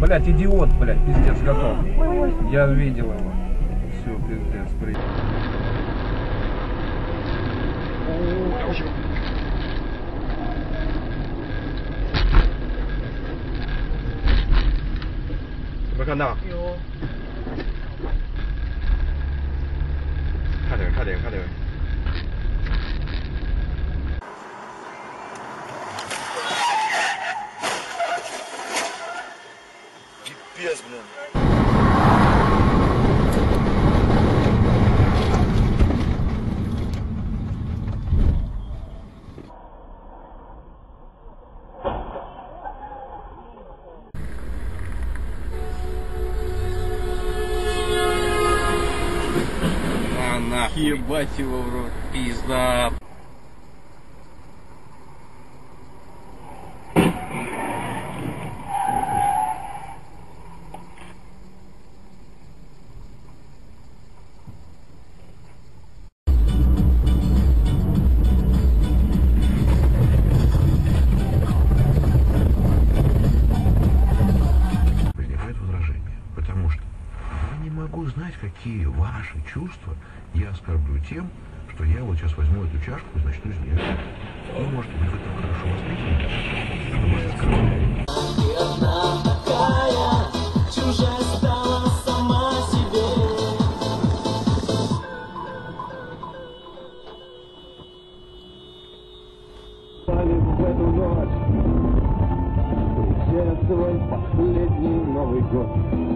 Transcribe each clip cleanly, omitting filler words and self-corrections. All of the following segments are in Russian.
Блять, идиот, блять, пиздец, готов. Я видел его. Все, пиздец, при. 有没有看到？有。快点！ Пипец, блин. Нахуй. Ебать его в рот. Пизда. Возникает возражение, потому что я не могу знать, какие ваши чувства я оскорблю тем, что я вот сейчас возьму эту чашку и начну из нее. Ну, может быть, вы так хорошо воспитаны, что вас оскорбляет. Одна такая, чужая стала сама себе. В эту ночь где твой последний Новый год?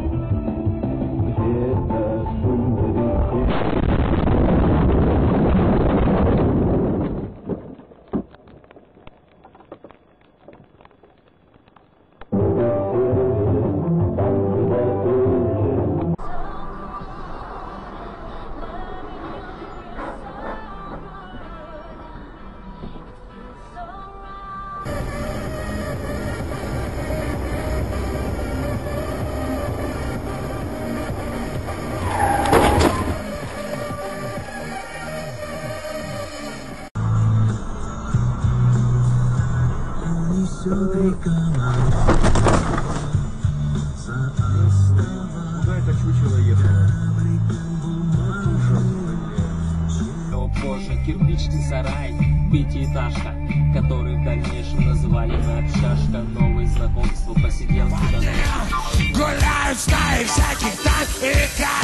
Где-то сумерки. Куда это чучело ехало? О боже, кирпичный сарай, пятиэтажка, который в дальнейшем называли шашка. Новые знакомства, посидел. Гуляют стаи всяких там и